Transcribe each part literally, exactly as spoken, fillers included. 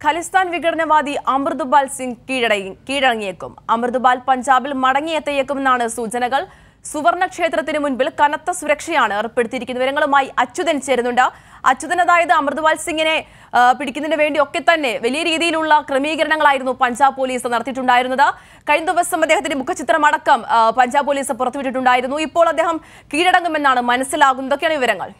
ഖലിസ്ഥാൻ വിഘടനവാദി അമൃത്പാൽ സിംഗ് കീഴടങ്ങി കീഴടങ്ങിയേക്കും അമൃത്പാൽ പഞ്ചാബിൽ മടങ്ങിയെത്തിയേക്കുമെന്നാണ് സൂചനകൾ. സുവർണ ക്ഷേത്രത്തിന് മുൻപിൽ കനത്ത സുരക്ഷയാണ് ഏർപ്പെടുത്തിയിരിക്കുന്നത്. വിവരങ്ങളുമായി അച്യുതൻ ചേരുന്നുണ്ട്. അച്യുതൻ, അതായത് അമൃത്പാൽ സിംഗിനെ പിടിക്കുന്നതിന് വേണ്ടി ഒക്കെ തന്നെ വലിയ രീതിയിലുള്ള ക്രമീകരണങ്ങളായിരുന്നു പഞ്ചാബ് പോലീസ് നടത്തിയിട്ടുണ്ടായിരുന്നത്. കഴിഞ്ഞ ദിവസം അദ്ദേഹത്തിന്റെ മുഖചിത്രം അടക്കം പഞ്ചാബ് പോലീസ് പുറത്തുവിട്ടിട്ടുണ്ടായിരുന്നു. ഇപ്പോൾ അദ്ദേഹം കീഴടങ്ങുമെന്നാണ് മനസ്സിലാകുന്നത്. എന്തൊക്കെയാണ് വിവരങ്ങൾ?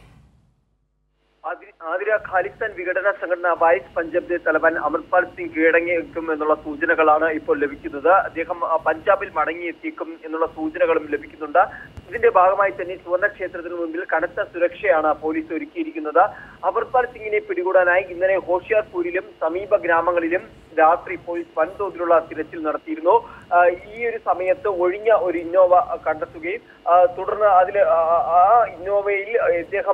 ആതിര, ഖാലിസ്ഥാൻ വിഘടന സംഘടന വൈസ് പഞ്ചാബ് തലവൻ അമൃത്പാൽ സിംഗ് കീഴടങ്ങിയേക്കും എന്നുള്ള സൂചനകളാണ് ഇപ്പോൾ ലഭിക്കുന്നത്. അദ്ദേഹം പഞ്ചാബിൽ മടങ്ങിയെത്തിയേക്കും എന്നുള്ള സൂചനകളും ലഭിക്കുന്നുണ്ട്. ഇതിന്റെ ഭാഗമായി തന്നെ സുവർണ ക്ഷേത്രത്തിന് മുമ്പിൽ കനത്ത സുരക്ഷയാണ് പോലീസ് ഒരുക്കിയിരിക്കുന്നത്. അമൃത്പാൽ സിംഗിനെ പിടികൂടാനായി ഇന്നലെ ഹോഷിയാർപൂരിലും സമീപ ഗ്രാമങ്ങളിലും രാത്രി പോലീസ് വൻതോതിലുള്ള തിരച്ചിൽ നടത്തിയിരുന്നു. ഈ ഒരു സമയത്ത് ഒഴിഞ്ഞ ഒരു ഇന്നോവ കണ്ടെത്തുകയും തുടർന്ന് അതിൽ ആ ഇന്നോവയിൽ ഇദ്ദേഹം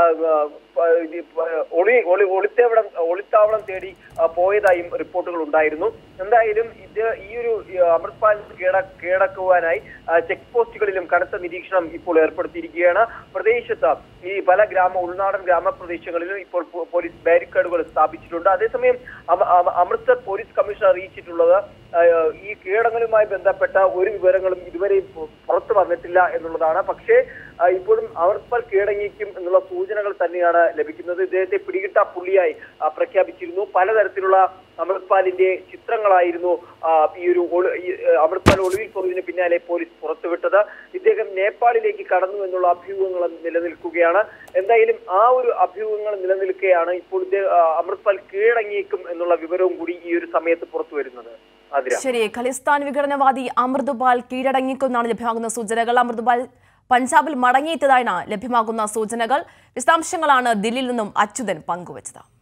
ഒളി ഒളി ഒളിത്താവളം ഒളിത്താവളം തേടി പോയതായും റിപ്പോർട്ടുകൾ ഉണ്ടായിരുന്നു. എന്തായാലും ഇത് ഈ ഒരു അമൃത്പാൽ കീഴ കീഴടക്കുവാനായി ചെക്ക് പോസ്റ്റുകളിലും കനത്ത നിരീക്ഷണം ഇപ്പോൾ ഏർപ്പെടുത്തിയിരിക്കുകയാണ്. പ്രദേശത്ത് ഈ പല ഗ്രാമ ഉൾനാടൻ ഗ്രാമപ്രദേശങ്ങളിലും ഇപ്പോൾ പോലീസ് ബാരിക്കേഡുകൾ സ്ഥാപിച്ചിട്ടുണ്ട്. അതേസമയം അമൃത്സർ പോലീസ് കമ്മീഷണർ അറിയിച്ചിട്ടുള്ളത് ഈ കീഴടങ്ങലുമായി ബന്ധപ്പെട്ട ഒരു വിവരങ്ങളും ഇതുവരെ പുറത്തു വന്നിട്ടില്ല എന്നുള്ളതാണ്. പക്ഷേ ഇപ്പോഴും അമൃത്പാൽ കീഴടങ്ങിക്കും എന്നുള്ള സൂചനകൾ തന്നെയാണ് ലഭിക്കുന്നത്. ഇദ്ദേഹത്തെ പിടികിട്ട പുള്ളിയായി പ്രഖ്യാപിച്ചിരുന്നു. പലതരത്തിലുള്ള അമൃത്പാലിന്റെ ചിത്രങ്ങളായിരുന്നു ഈ ഒരു അമൃത്പാൽ ഒളിവിൽ പോയതിന് പിന്നാലെ പോലീസ് പുറത്തുവിട്ടത്. ഇദ്ദേഹം നേപ്പാളിലേക്ക് കടന്നു എന്നുള്ള അഭ്യൂഹങ്ങൾ നിലനിൽക്കുകയാണ്. എന്തായാലും ആ ഒരു അഭ്യൂഹങ്ങൾ നിലനിൽക്കുകയാണ് ഇപ്പോൾ അമൃത്പാൽ കീഴടങ്ങിയേക്കും എന്നുള്ള വിവരവും കൂടി ഈ ഒരു സമയത്ത് പുറത്തു വരുന്നത്. ശരി, ഖലിസ്ഥാൻ വിഘടനവാദി അമൃത്പാൽ കീഴടങ്ങിക്കുമെന്നാണ് ലഭ്യമാകുന്ന സൂചനകൾ. അമൃത്പാൽ പഞ്ചാബിൽ മടങ്ങിയെത്തിയതായാണ് ലഭ്യമാകുന്ന സൂചനകൾ. വിശദാംശങ്ങളാണ് ദില്ലിയിൽ നിന്നും അച്യുതൻ പങ്കുവച്ചത്.